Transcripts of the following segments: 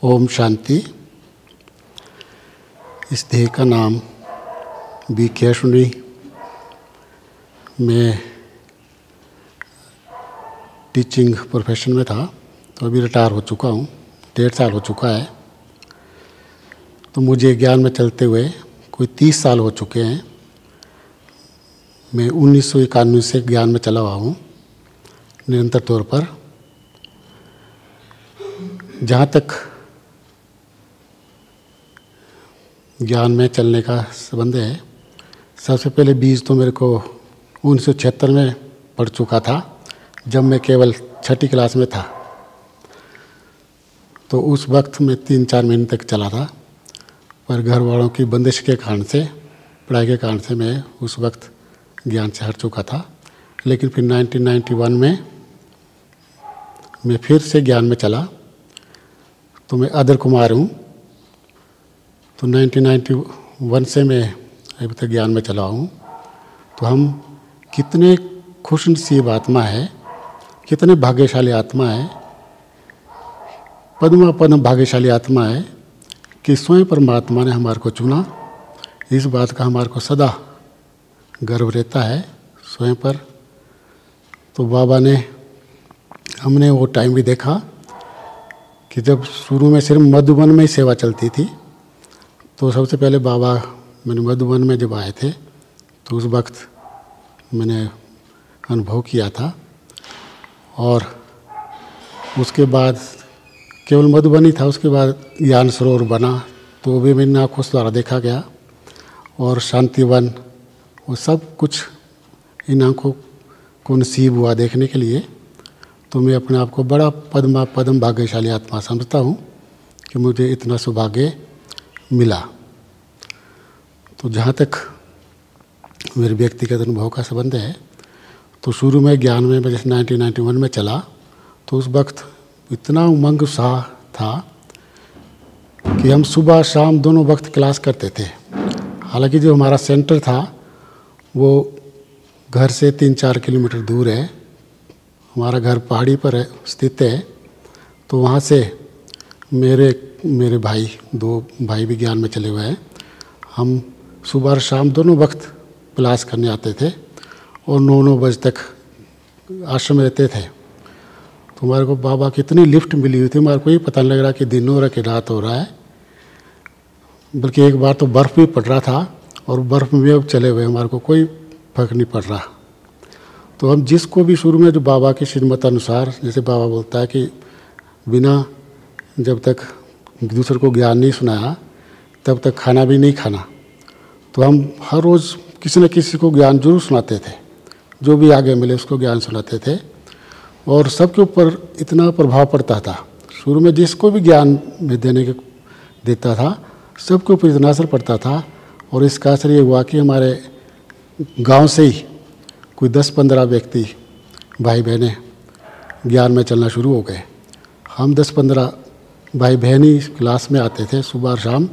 ओम शांति। इस देह का नाम बी केशुनी। मैं टीचिंग प्रोफेशन में था, तो अभी रिटायर हो चुका हूँ, 1.5 साल हो चुका है। तो मुझे ज्ञान में चलते हुए कोई 30 साल हो चुके हैं। मैं 1991 से ज्ञान में चला हुआ हूँ निरंतर तौर पर। जहाँ तक ज्ञान में चलने का संबंध है, सबसे पहले बीज तो मेरे को 1976 में पढ़ चुका था, जब मैं केवल 6ठी क्लास में था। तो उस वक्त मैं 3-4 महीने तक चला था, पर घर वालों की बंदिश के कारण से, पढ़ाई के कारण से मैं उस वक्त ज्ञान से हट चुका था। लेकिन फिर 1991 में मैं फिर से ज्ञान में चला। तो मैं अदर कुमार हूँ। तो 1991 से मैं अभी तक ज्ञान में चला हूँ। तो हम कितने खुशनसीब आत्मा है, कितने भाग्यशाली आत्मा है, पद्म भाग्यशाली आत्मा है कि स्वयं परमात्मा ने हमारे को चुना। इस बात का हमारे को सदा गर्व रहता है स्वयं पर। तो बाबा ने, हमने वो टाइम भी देखा कि जब शुरू में सिर्फ मधुबन में ही सेवा चलती थी। तो सबसे पहले बाबा मैंने मधुबन में जब आए थे, तो उस वक्त मैंने अनुभव किया था। और उसके बाद केवल मधुबन ही था, उसके बाद ज्ञान सरोवर बना, तो वो भी मेरी आँखों द्वारा देखा गया। और शांतिवन, वो सब कुछ इन आँखों को नसीब हुआ देखने के लिए। तो मैं अपने आप को बड़ा पद्म भाग्यशाली आत्मा समझता हूँ कि मुझे इतना सौभाग्य मिला। तो जहाँ तक मेरे व्यक्तिगत अनुभव का संबंध है, तो शुरू में ज्ञान में जैसे 1991 में चला, तो उस वक्त इतना उमंग उत्साह था कि हम सुबह शाम दोनों वक्त क्लास करते थे। हालांकि जो हमारा सेंटर था वो घर से 3-4 किलोमीटर दूर है। हमारा घर पहाड़ी पर है, स्थित है। तो वहाँ से मेरे भाई, 2 भाई भी ज्ञान में चले हुए हैं। हम सुबह और शाम दोनों वक्त क्लास करने आते थे और 9 बजे तक आश्रम में रहते थे। तो हमारे को बाबा की इतनी लिफ्ट मिली हुई थी, हमारे को ये पता नहीं लग रहा कि दिन हो रहा है कि रात हो रहा है। बल्कि एक बार तो बर्फ़ भी पड़ रहा था, और बर्फ़ में अब चले हुए, हमारे को कोई फर्क नहीं पड़ रहा। तो हम जिसको भी शुरू में जो बाबा की श्रीमत अनुसार, जैसे बाबा बोलता है कि बिना जब तक दूसरे को ज्ञान नहीं सुनाया तब तक खाना भी नहीं खाना। तो हम हर रोज़ किसी न किसी को ज्ञान जरूर सुनाते थे, जो भी आगे मिले उसको ज्ञान सुनाते थे। और सबके ऊपर इतना प्रभाव पड़ता था। शुरू में जिसको भी ज्ञान में देता था, सबके ऊपर इतना असर पड़ता था। और इसका असर ये हुआ कि हमारे गांव से ही कोई 10-15 व्यक्ति, भाई बहनें ज्ञान में चलना शुरू हो गए। हम 10-15 भाई बहन ही क्लास में आते थे सुबह और शाम।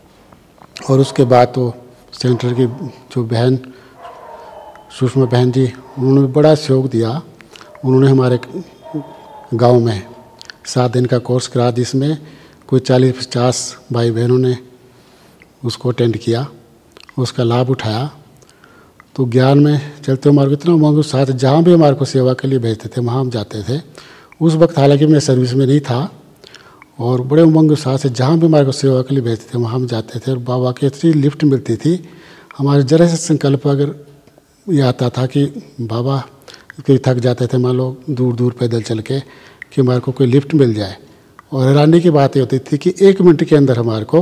और उसके बाद तो सेंटर की जो बहन सुषमा बहन जी, उन्होंने भी बड़ा सहयोग दिया। उन्होंने हमारे गांव में 7 दिन का कोर्स करा, जिसमें कोई 40-50 भाई बहनों ने उसको अटेंड किया, उसका लाभ उठाया। तो ज्ञान में चलते हमारे को इतना उमंग उत्साह था, जहाँ भी हमारे को सेवा के लिए भेजते थे वहाँ हम जाते थे। उस वक्त हालांकि मैं सर्विस में नहीं था, और बड़े उमंग उत्साह से जहाँ भी हमारे को सेवा के लिए भेजते थे वहाँ हम जाते थे। और बाबा की इतनी लिफ्ट मिलती थी, हमारे जरा से संकल्प अगर ये आता था कि बाबा कहीं थक जाते थे, मान लो दूर दूर पैदल चल के, कि हमारे को कोई लिफ्ट मिल जाए। और हैरानी की बात ये होती थी कि 1 मिनट के अंदर हमारे को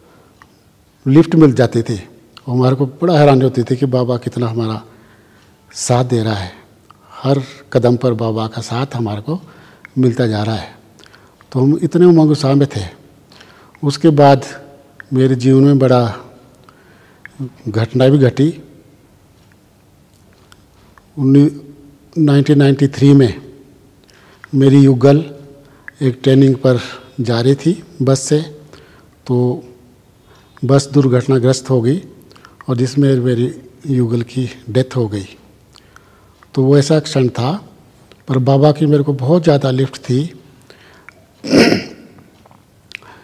लिफ्ट मिल जाती थी। और हमारे को बड़ा हैरानी होती थी कि बाबा कितना हमारा साथ दे रहा है। हर कदम पर बाबा का साथ हमारे को मिलता जा रहा है। तो हम इतने उमंग उत्साह में थे। उसके बाद मेरे जीवन में बड़ा घटना भी घटी। 1993 में मेरी युगल एक ट्रेनिंग पर जा रही थी बस से। तो बस दुर्घटनाग्रस्त हो गई, और जिसमें मेरी युगल की डेथ हो गई। तो वो ऐसा क्षण था, पर बाबा की मेरे को बहुत ज़्यादा लिफ्ट थी।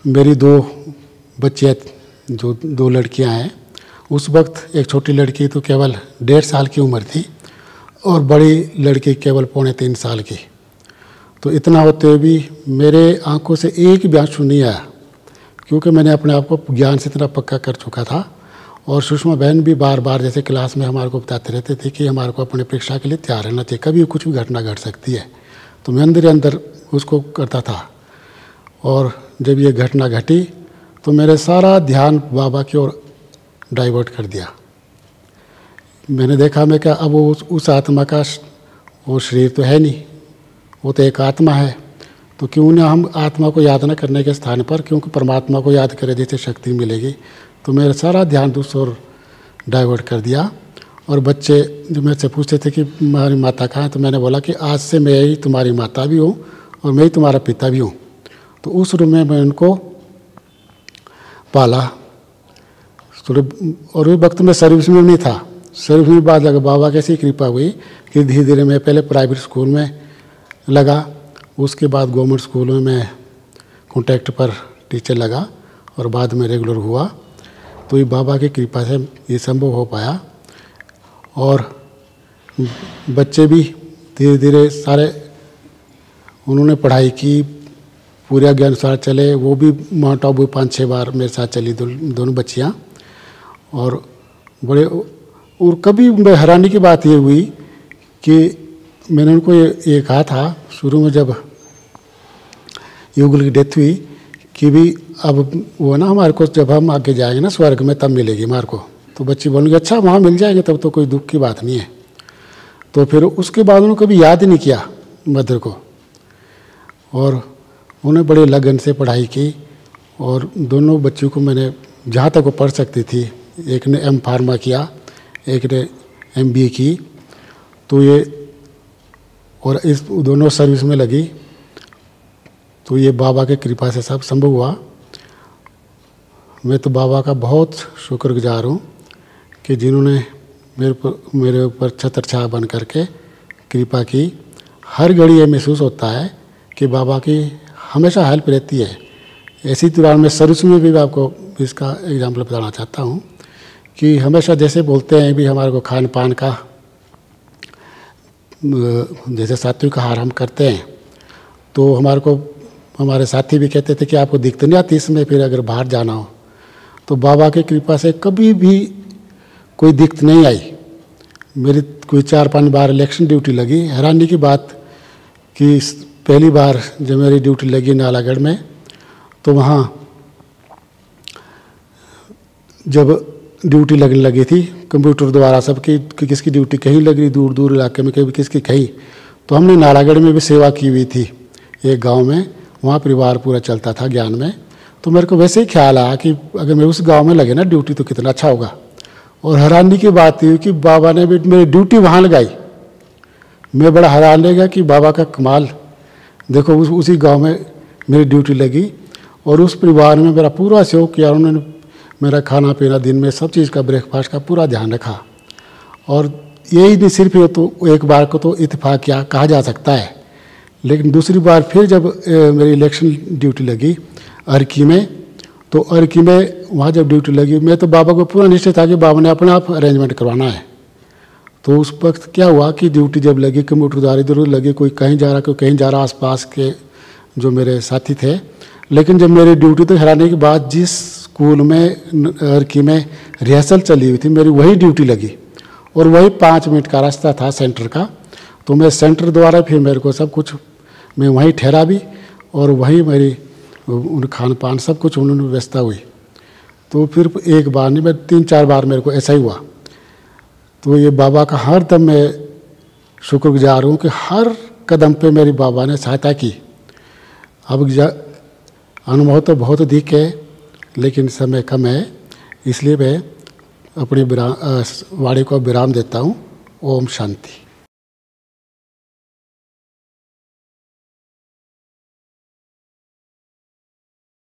मेरी 2 बच्चियाँ, जो 2 लड़कियां हैं, उस वक्त एक छोटी लड़की तो केवल 1.5 साल की उम्र थी और बड़ी लड़की केवल 2.25 साल की। तो इतना होते हुए भी मेरे आंखों से एक भी आंसू नहीं आया, क्योंकि मैंने अपने आप को ज्ञान से इतना पक्का कर चुका था। और सुषमा बहन भी बार बार जैसे क्लास में हमारे को बताते रहते थे कि हमारे को अपने परीक्षा के लिए तैयार रहना चाहिए, कभी कुछ भी घटना घट सकती है। तो मैं अंदर अंदर उसको करता था। और जब ये घटना घटी तो मेरे सारा ध्यान बाबा की ओर डाइवर्ट कर दिया। मैंने देखा मैं क्या, अब वो उस आत्मा का वो शरीर तो है नहीं, वो तो एक आत्मा है, तो क्यों ना हम आत्मा को याद न करने के स्थान पर क्योंकि परमात्मा को याद करें जिससे शक्ति मिलेगी। तो मेरा सारा ध्यान दूसरी ओर डाइवर्ट कर दिया। और बच्चे जो मेरे से पूछते थे कि हमारी माता कहाँ है, तो मैंने बोला कि आज से मैं ही तुम्हारी माता भी हूँ और मैं ही तुम्हारा पिता भी हूँ। तो उस रूम में मैं उनको पाला। और उस वक्त में सर्विस में नहीं था। सर्विस में बाद लगा, बाबा कैसी कृपा हुई कि धीरे धीरे मैं पहले प्राइवेट स्कूल में लगा, उसके बाद गवर्नमेंट स्कूल में मैं कॉन्ट्रैक्ट पर टीचर लगा और बाद में रेगुलर हुआ। तो ये बाबा की कृपा से ये संभव हो पाया। और बच्चे भी धीरे धीरे सारे उन्होंने पढ़ाई की, पूरे आज्ञा अनुसार चले। वो भी माउंट आबू 5-6 बार मेरे साथ चली, दोनों बच्चियाँ। और बड़े, और कभी हैरानी की बात ये हुई कि मैंने उनको ये कहा था शुरू में जब युगल की डेथ हुई कि भी अब वो ना हमारे को जब हम आगे जाएंगे ना स्वर्ग में तब मिलेगी हमारे को। तो बच्ची बोलेंगे अच्छा वहाँ मिल जाएंगे तब तो कोई दुख की बात नहीं है। तो फिर उसके बाद उन्होंने कभी याद ही नहीं किया मदर को। और उन्होंने बड़े लगन से पढ़ाई की। और दोनों बच्चों को मैंने जहाँ तक वो पढ़ सकती थी, एक ने M फार्मा किया, एक ने MBA की। तो ये और इस दोनों सर्विस में लगी। तो ये बाबा के कृपा से सब संभव हुआ। मैं तो बाबा का बहुत शुक्रगुजार हूँ कि जिन्होंने मेरे ऊपर छत्र छाया बन करके कृपा की। हर घड़ी ये महसूस होता है कि बाबा की हमेशा हेल्प रहती है। ऐसी दौरान मैं सर्विस में भी आपको इसका एग्जाम्पल बताना चाहता हूँ कि हमेशा जैसे बोलते हैं भी हमारे को खान पान का जैसे सात्विक आहार हम करते हैं, तो हमारे को हमारे साथी भी कहते थे कि आपको दिक्कत नहीं आती इसमें, फिर अगर बाहर जाना हो। तो बाबा की कृपा से कभी भी कोई दिक्कत नहीं आई। मेरी कोई 4-5 बार इलेक्शन ड्यूटी लगी। हैरानी की बात कि पहली बार जब मेरी ड्यूटी लगी नालागढ़ में, तो वहाँ जब ड्यूटी लगने लगी थी कंप्यूटर द्वारा सबकी कि किसकी ड्यूटी कहीं लग रही दूर दूर इलाके में, कभी किसकी कहीं। तो हमने नालागढ़ में भी सेवा की हुई थी एक गांव में, वहाँ परिवार पूरा चलता था ज्ञान में। तो मेरे को वैसे ही ख्याल आया कि अगर मैं उस गांव में लगे ना ड्यूटी तो कितना अच्छा होगा। और हैरानी की बात हुई कि बाबा ने भी मेरी ड्यूटी वहाँ लगाई। मैं बड़ा हैरान रह गया कि बाबा का कमाल, देखो उसी गाँव में मेरी ड्यूटी लगी और उस परिवार में मेरा पूरा सहयोग किया। उन्होंने मेरा खाना पीना दिन में सब चीज़ का ब्रेकफास्ट का पूरा ध्यान रखा। और यही नहीं सिर्फ ये तो एक बार को तो इत्तेफाक क्या कहा जा सकता है, लेकिन दूसरी बार फिर जब मेरी इलेक्शन ड्यूटी लगी अर्की में, तो अर्की में वहाँ जब ड्यूटी लगी, मैं तो बाबा को पूरा निश्चय था कि बाबा ने अपने आप अरेंजमेंट करवाना है। तो उस वक्त क्या हुआ कि ड्यूटी जब लगी कंप्यूटर द्वारा इधर उधर लगी, कोई कहीं जा रहा कोई कहीं जा रहा, आसपास के जो मेरे साथी थे। लेकिन जब मेरी ड्यूटी तो हराने के बाद जिस स्कूल में अर्की में रिहर्सल चली हुई थी मेरी वही ड्यूटी लगी और वही 5 मिनट का रास्ता था सेंटर का। तो मैं सेंटर द्वारा फिर मेरे को सब कुछ मैं वहीं ठहरा भी और वहीं मेरी उन खान पान सब कुछ उन्होंने व्यवस्था हुई। तो फिर एक बार नहीं मैं 3-4 बार मेरे को ऐसा ही हुआ। तो ये बाबा का हर दम मैं शुक्रगुजार हूँ कि हर कदम पे मेरी बाबा ने सहायता की। अब अनुभव तो बहुत अधिक है लेकिन समय कम है, इसलिए मैं अपनी वाणी को विराम देता हूँ। ओम शांति।